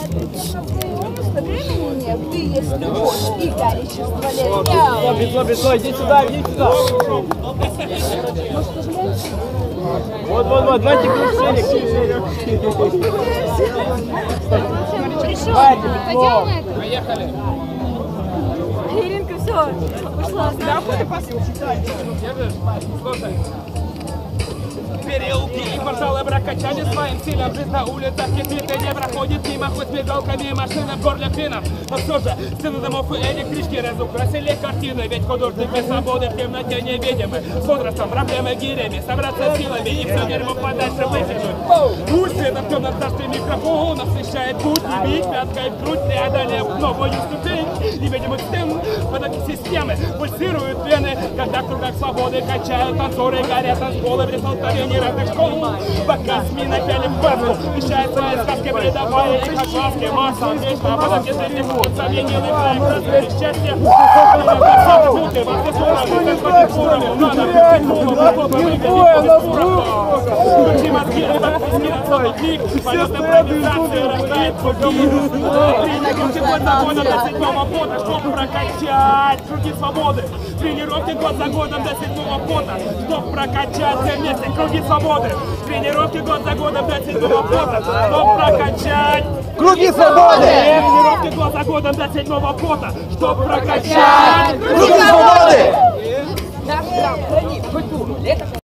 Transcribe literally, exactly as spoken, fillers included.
времени нет, ты есть любовь и количество лет. Бесло, бесло, иди сюда, иди сюда. Вот, вот, вот, давайте кружение, кружение. Пришел, пойдем на это? Поехали. Иринка, все, ушла. Да, хуй послушай. Слушай. Переулки и порталы бракачане своим силам. Жизнь на улицах не цветы не проходит мимо. Хоть мигалками машина в горле клина. Но все же стены домов и электрички разукрасили картины. Ведь художники свободы в темноте невидимы. С возрастом проблемы гирями. Собраться силами и все дерьмо подальше выкинуть. Пусть светом темно царстве микрофон освещает путь. И бить пяткой в грудь, преодолев новую ступень. Невидимых стен, потоки системы пульсируют вены. Когда в кругах свободы качают танцоры, горят танцполы в столкновении разных школ. Пока СМИ напяли в бабку, вещает свои сказки, придавая их огласке. Масса вечно, потом если не будет сомнений, проект разве счастье. Включи мозги, отпусти от золотник. Полет импровизации рождает другие. Тренировки год за годом до седьмого пота, чтоб прокачать круги свободы. Тренировки год за годом до седьмого пота, чтоб прокачать все вместе круги свободы. Тренировки год за годом до седьмого пота, чтоб прокачать Круги свободы! Тренировки год за годом до седьмого пота, чтоб прокачать Круги свободы! Наш грамм хранит культуру.